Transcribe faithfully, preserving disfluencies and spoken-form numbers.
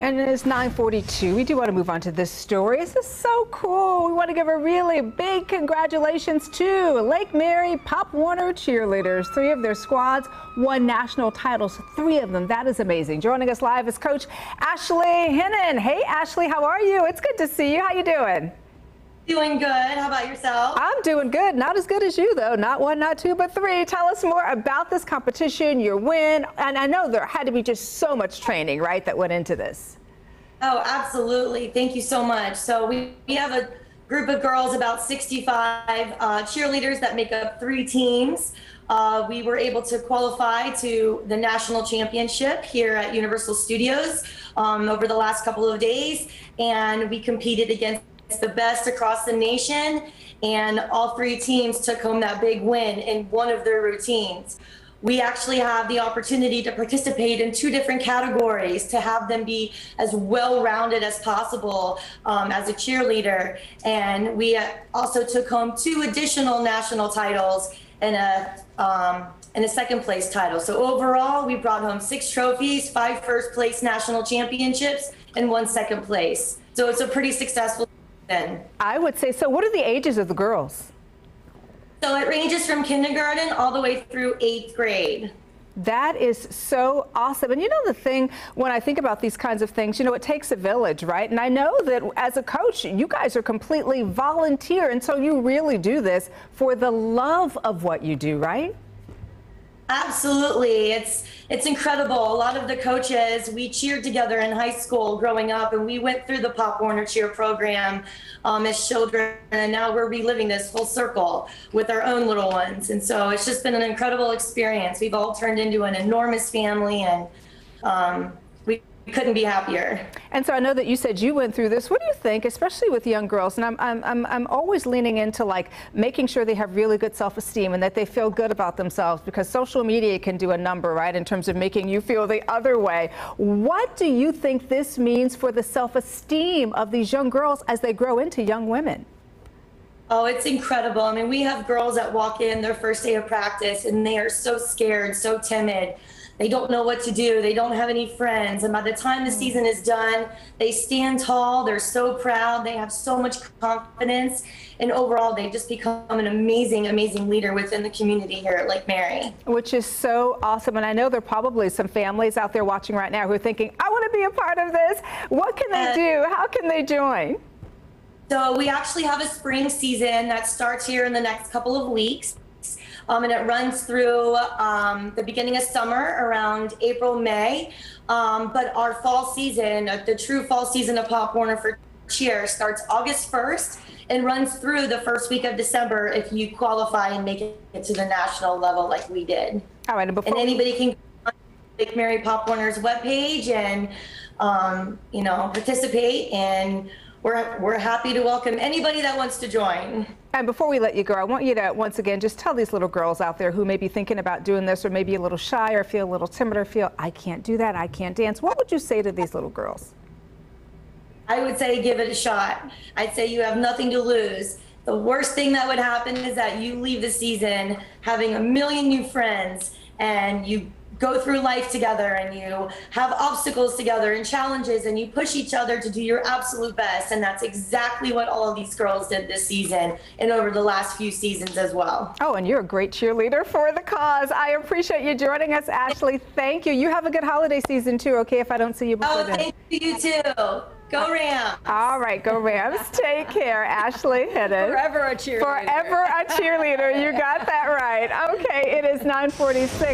And it is nine forty-two. We do want to move on to this story. This is so cool. We want to give a really big congratulations to Lake Mary Pop Warner cheerleaders. Three of their squads won national titles, three of them. That is amazing. Joining us live is Coach Ashley Hennon. Hey, Ashley, how are you? It's good to see you. How you doing? Doing good. How about yourself? I'm doing good. Not as good as you, though. Not one, not two, but three. Tell us more about this competition, your win. And I know there had to be just so much training, right, that went into this. Oh, absolutely. Thank you so much. So we, we have a group of girls, about sixty-five uh, cheerleaders that make up three teams. Uh, we were able to qualify to the national championship here at Universal Studios um, over the last couple of days. And we competed against the best across the nation, and all three teams took home that big win in one of their routines. We actually have the opportunity to participate in two different categories to have them be as well-rounded as possible um, as a cheerleader. And we also took home two additional national titles and a, um, and a second place title. So overall, we brought home six trophies, five first place national championships, and one second place. So it's a pretty successful season. I would say so. What are the ages of the girls? So it ranges from kindergarten all the way through eighth grade. That is so awesome. And you know the thing, when I think about these kinds of things, you know, it takes a village, right? And I know that as a coach, you guys are completely volunteer. And so you really do this for the love of what you do, right? Absolutely. It's it's incredible. A lot of the coaches, we cheered together in high school growing up, and we went through the Pop Warner cheer program um, as children, and now we're reliving this full circle with our own little ones. And so it's just been an incredible experience. We've all turned into an enormous family, and um, we couldn't be happier. And so I know that you said you went through this. What do you think, especially with young girls? And I'm, I'm, I'm, I'm always leaning into like making sure they have really good self-esteem and that they feel good about themselves, because social media can do a number, right, in terms of making you feel the other way. What do you think this means for the self-esteem of these young girls as they grow into young women? Oh, it's incredible. I mean, we have girls that walk in their first day of practice and they are so scared, so timid. They don't know what to do. They don't have any friends. And by the time the season is done, they stand tall. They're so proud. They have so much confidence. And overall, they've just become an amazing, amazing leader within the community here at Lake Mary. Which is so awesome. And I know there are probably some families out there watching right now who are thinking, I want to be a part of this. What can they do? How can they join? So we actually have a spring season that starts here in the next couple of weeks. Um, and it runs through um, the beginning of summer, around April, May. Um, but our fall season, uh, the true fall season of Pop Warner for cheer, starts August first and runs through the first week of December if you qualify and make it to the national level like we did. All right, and, before and anybody can go on Lake Mary Pop Warner's webpage and um, you know, participate, and we're, we're happy to welcome anybody that wants to join. And before we let you go, I want you to once again just tell these little girls out there who may be thinking about doing this, or maybe a little shy, or feel a little timid, or feel, I can't do that, I can't dance. What would you say to these little girls? I would say give it a shot. I'd say you have nothing to lose. The worst thing that would happen is that you leave the season having a million new friends, and you go through life together, and you have obstacles together and challenges, and you push each other to do your absolute best. And that's exactly what all of these girls did this season and over the last few seasons as well. Oh, and you're a great cheerleader for the cause. I appreciate you joining us, Ashley. Thank you. You have a good holiday season too, okay, if I don't see you before oh, then. Thank you too. Go Rams. All right, go Rams. Take care, Ashley Hennon. Forever a cheerleader. Forever a cheerleader. You got that right. Okay, it is nine forty-six.